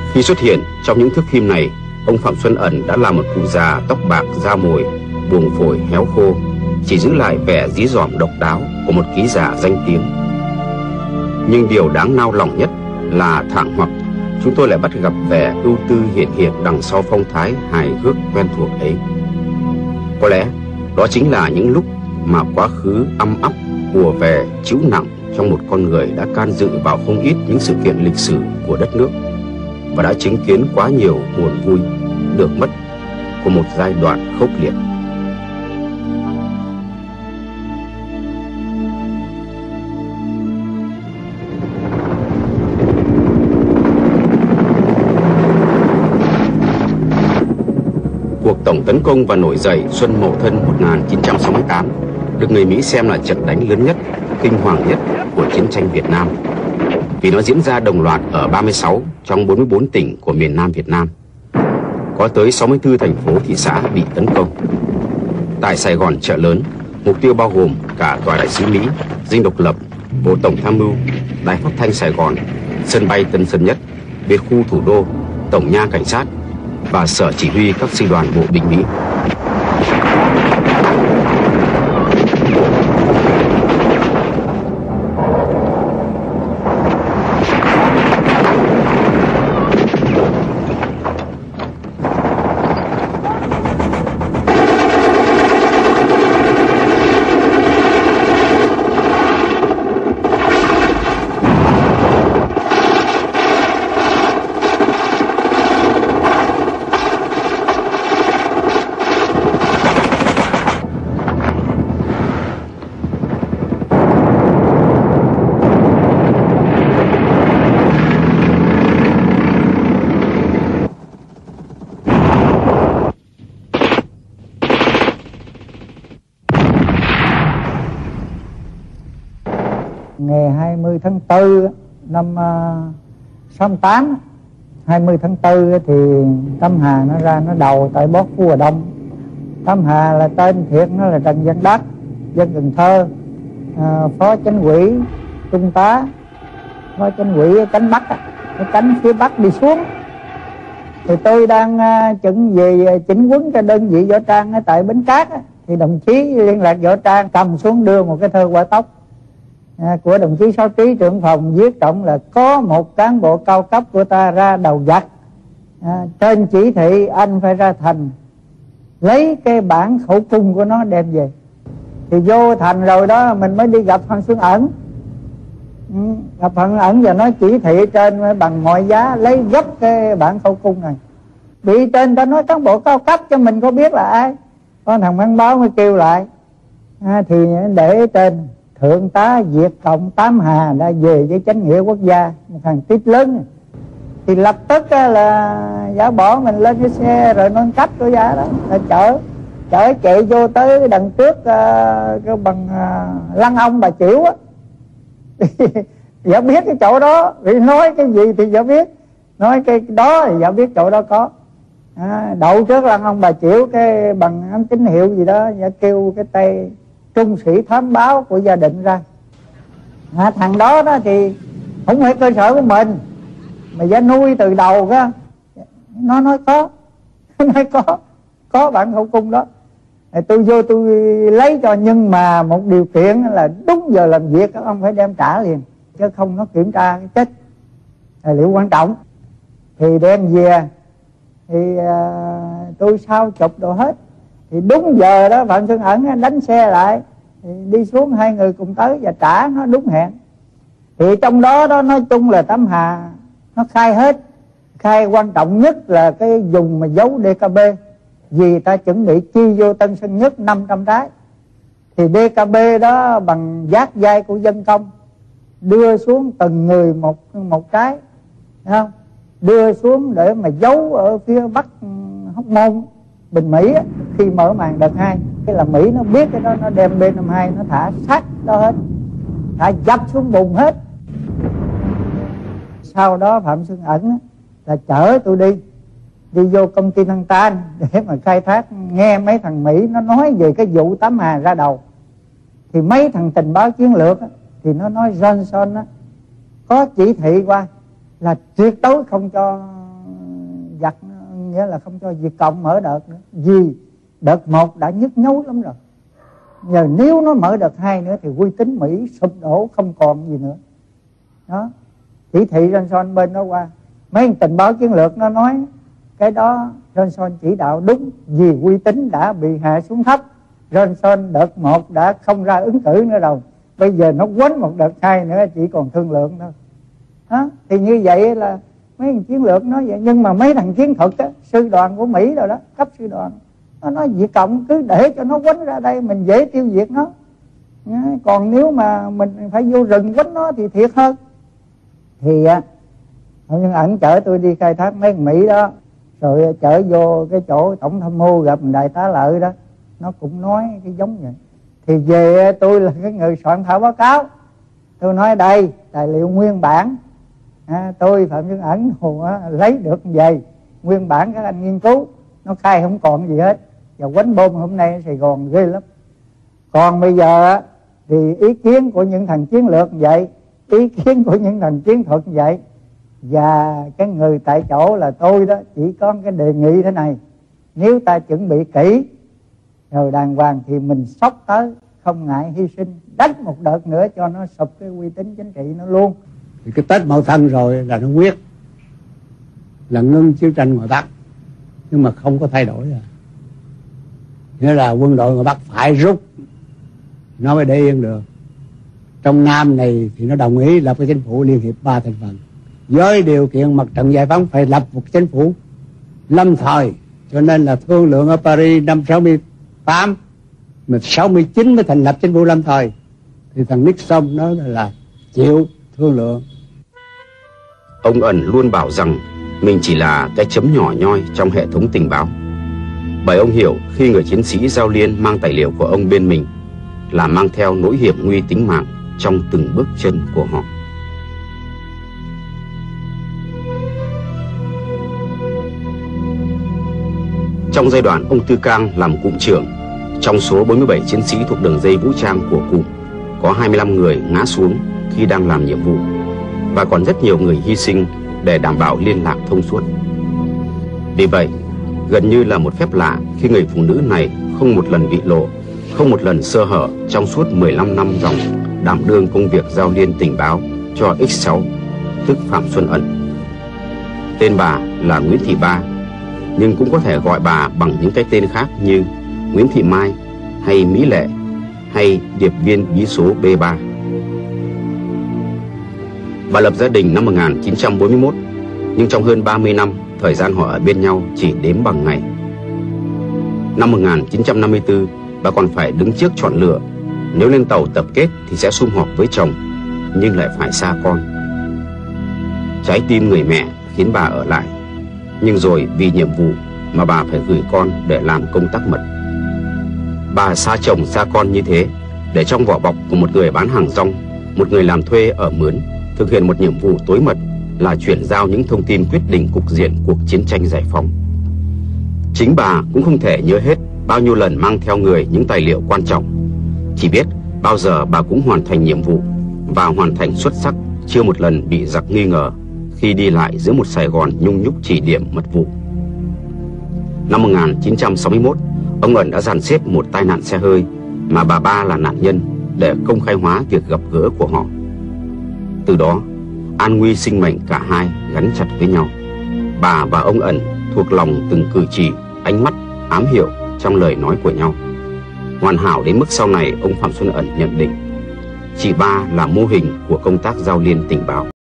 Khi xuất hiện trong những thước phim này, ông Phạm Xuân Ẩn đã là một cụ già tóc bạc da mồi, buồng phổi héo khô, chỉ giữ lại vẻ dí dỏm độc đáo của một ký giả danh tiếng. Nhưng điều đáng nao lòng nhất là thảng hoặc chúng tôi lại bắt gặp vẻ ưu tư hiện hiện đằng sau phong thái hài hước quen thuộc ấy. Có lẽ đó chính là những lúc mà quá khứ âm ắp ùa về trĩu nặng trong một con người đã can dự vào không ít những sự kiện lịch sử của đất nước và đã chứng kiến quá nhiều buồn vui, được mất của một giai đoạn khốc liệt. Cuộc tổng tấn công và nổi dậy Xuân Mậu Thân 1968 được người Mỹ xem là trận đánh lớn nhất, kinh hoàng nhất của chiến tranh Việt Nam, vì nó diễn ra đồng loạt ở 36 trong 44 tỉnh của miền Nam Việt Nam. Có tới 64 thành phố thị xã bị tấn công. Tại Sài Gòn chợ lớn, mục tiêu bao gồm cả Tòa Đại sứ Mỹ, Dinh Độc Lập, Bộ Tổng Tham mưu, Đài Phát thanh Sài Gòn, sân bay Tân Sơn Nhất, biệt khu thủ đô, Tổng nha Cảnh sát và sở chỉ huy các sư đoàn bộ binh Mỹ. Ngày 20 tháng 4 năm 68, 20 tháng 4 thì Tâm Hà nó ra nó đầu tại Bót Phú Hòa Đông. Tâm Hà là tên thiệt nó là Trần Văn Đắc, dân Cần Thơ, phó chánh ủy trung tá, phó chánh ủy cánh Bắc, cái cánh phía Bắc đi xuống. Thì tôi đang chuẩn về chỉnh huấn cho đơn vị võ trang ở tại Bến Cát thì đồng chí liên lạc võ trang cầm xuống đưa một cái thơ quả tóc của đồng chí Sáu Trí trưởng phòng, viết trọng là có một cán bộ cao cấp của ta ra đầu giặc, trên chỉ thị anh phải ra thành lấy cái bản khẩu cung của nó đem về. Thì vô thành rồi đó mình mới đi gặp Phan Xuân Ẩn. Gặp Phan Xuân Ẩn và nói chỉ thị trên bằng mọi giá lấy gấp cái bản khẩu cung này. Bị trên ta nói cán bộ cao cấp cho mình có biết là ai. Có thằng Văn Báo mới kêu lại, thì để trên Thượng tá Việt Cộng Tám Hà đã về với chánh nghĩa quốc gia, một thằng tít lớn. Thì lập tức là giả bỏ mình lên cái xe rồi nâng cách của giả đó, là chở chạy vô tới đằng trước cái bằng Lăng Ông Bà Chiểu á. Giả biết cái chỗ đó, vì nói cái gì thì giả biết, nói cái đó thì giả biết chỗ đó có. Đậu trước Lăng Ông Bà Chiểu cái bằng ám tín hiệu gì đó, giả kêu cái tay trung sĩ thám báo của gia đình ra. Thằng đó đó thì không phải cơ sở của mình mà giả nuôi từ đầu đó. Nó nói có nói có bản khẩu cung đó. Tôi vô tôi lấy cho, nhưng mà một điều kiện là đúng giờ làm việc các ông phải đem trả liền, chứ không nó kiểm tra cái chết tài liệu quan trọng. Thì đem về thì tôi sao chụp đồ hết. Thì đúng giờ đó Phạm Xuân Ẩn đánh xe lại, thì đi xuống hai người cùng tới và trả nó đúng hẹn. Thì trong đó đó nói chung là Tâm Hà nó khai hết. Khai quan trọng nhất là cái dùng mà giấu DKB, vì ta chuẩn bị chi vô Tân Sơn Nhất 500 trái. Thì DKB đó bằng giác vai của dân công, đưa xuống từng người một trái, thấy không? Đưa xuống để mà giấu ở phía Bắc Hóc Môn, Bình Mỹ á. Khi mở màn đợt 2, cái là Mỹ nó biết cái đó, nó đem B-52 nó thả sát đó hết, thả dập xuống bùn hết. Sau đó Phạm Xuân Ẩn là chở tôi đi vô công ty Năng Tan để mà khai thác. Nghe mấy thằng Mỹ nó nói về cái vụ Tám Hà ra đầu, thì mấy thằng tình báo chiến lược thì nó nói Johnson có chỉ thị qua là tuyệt đối không cho giặc, nghĩa là không cho Việt Cộng mở đợt nữa. Vì đợt 1 đã nhức nhối lắm rồi. Giờ nếu nó mở đợt 2 nữa thì uy tín Mỹ sụp đổ không còn gì nữa. Đó, chỉ thị Johnson bên đó qua. Mấy tình báo chiến lược nó nói cái đó Johnson chỉ đạo đúng, vì uy tín đã bị hạ xuống thấp. Johnson đợt 1 đã không ra ứng cử nữa rồi, bây giờ nó quánh một đợt 2 nữa chỉ còn thương lượng thôi. Đó, thì như vậy là mấy thằng chiến lược nói vậy. Nhưng mà mấy thằng chiến thuật á, sư đoàn của Mỹ rồi đó, cấp sư đoàn, nó nói Việt Cộng cứ để cho nó quánh ra đây, mình dễ tiêu diệt nó. Còn nếu mà mình phải vô rừng quánh nó thì thiệt hơn. Thì nhưng ảnh chở tôi đi khai thác mấy thằng Mỹ đó, rồi chở vô cái chỗ tổng tham mưu gặp đại tá Lợi đó, nó cũng nói cái giống vậy. Thì về tôi là cái người soạn thảo báo cáo, tôi nói đây tài liệu nguyên bản, tôi Phạm Xuân Ẩn lấy được về nguyên bản các anh nghiên cứu, nó khai không còn gì hết. Và quánh bom hôm nay ở Sài Gòn ghê lắm. Còn bây giờ thì ý kiến của những thằng chiến lược vậy, ý kiến của những thằng chiến thuật vậy, và cái người tại chỗ là tôi đó, chỉ có cái đề nghị thế này: nếu ta chuẩn bị kỹ rồi đàng hoàng thì mình sốc tới, không ngại hy sinh, đánh một đợt nữa cho nó sụp cái uy tín chính trị nó luôn. Thì cái Tết Mậu Thân rồi là nó quyết là ngưng chiến tranh ngoài Bắc, nhưng mà không có thay đổi rồi. Nghĩa là quân đội ngoài Bắc phải rút nó mới để yên được. Trong Nam này thì nó đồng ý lập cái chính phủ liên hiệp 3 thành phần, với điều kiện Mặt trận Giải phóng phải lập một chính phủ lâm thời. Cho nên là thương lượng ở Paris năm 68, mà 69 mới thành lập chính phủ lâm thời. Thì thằng Nixon nói là chịu thương lượng. Ông Ẩn luôn bảo rằng mình chỉ là cái chấm nhỏ nhoi trong hệ thống tình báo, bởi ông hiểu khi người chiến sĩ Giao Liên mang tài liệu của ông bên mình là mang theo nỗi hiểm nguy tính mạng trong từng bước chân của họ. Trong giai đoạn ông Tư Cang làm cụm trưởng, trong số 47 chiến sĩ thuộc đường dây vũ trang của cụm, có 25 người ngã xuống khi đang làm nhiệm vụ, và còn rất nhiều người hy sinh để đảm bảo liên lạc thông suốt. Vì vậy, gần như là một phép lạ khi người phụ nữ này không một lần bị lộ, không một lần sơ hở trong suốt 15 năm dòng đảm đương công việc giao liên tình báo cho X6, tức Phạm Xuân Ẩn. Tên bà là Nguyễn Thị Ba, nhưng cũng có thể gọi bà bằng những cái tên khác như Nguyễn Thị Mai, hay Mỹ Lệ, hay điệp viên bí số B3. Bà lập gia đình năm 1941, nhưng trong hơn 30 năm, thời gian họ ở bên nhau chỉ đếm bằng ngày. Năm 1954, bà còn phải đứng trước chọn lựa, nếu lên tàu tập kết thì sẽ sum họp với chồng, nhưng lại phải xa con. Trái tim người mẹ khiến bà ở lại, nhưng rồi vì nhiệm vụ mà bà phải gửi con để làm công tác mật. Bà xa chồng xa con như thế để trong vỏ bọc của một người bán hàng rong, một người làm thuê ở mướn, thực hiện một nhiệm vụ tối mật là chuyển giao những thông tin quyết định cục diện cuộc chiến tranh giải phóng. Chính bà cũng không thể nhớ hết bao nhiêu lần mang theo người những tài liệu quan trọng, chỉ biết bao giờ bà cũng hoàn thành nhiệm vụ và hoàn thành xuất sắc, chưa một lần bị giặc nghi ngờ khi đi lại giữa một Sài Gòn nhung nhúc chỉ điểm mật vụ. Năm 1961, ông Ẩn đã dàn xếp một tai nạn xe hơi mà bà Ba là nạn nhân để công khai hóa việc gặp gỡ của họ. Từ đó, an nguy sinh mệnh cả hai gắn chặt với nhau. Bà và ông Ẩn thuộc lòng từng cử chỉ, ánh mắt, ám hiệu trong lời nói của nhau. Hoàn hảo đến mức sau này ông Phạm Xuân Ẩn nhận định chị Ba là mô hình của công tác giao liên tình báo.